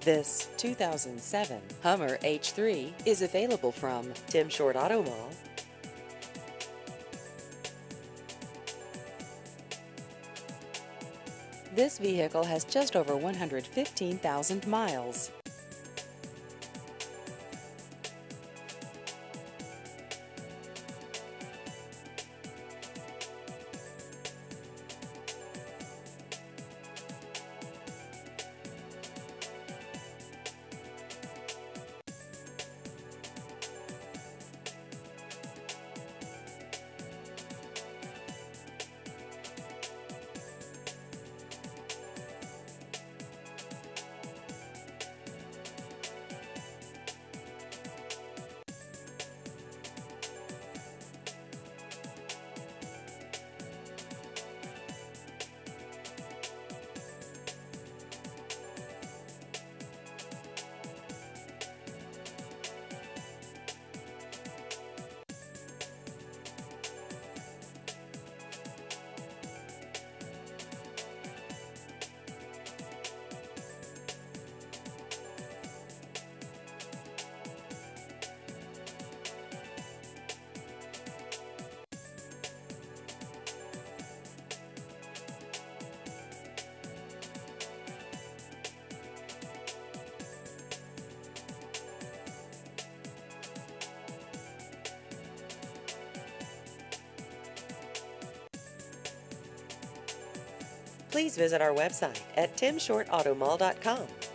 This 2007 Hummer H3 is available from Tim Short Auto Mall. This vehicle has just over 115,000 miles. Please visit our website at timshortautomall.com.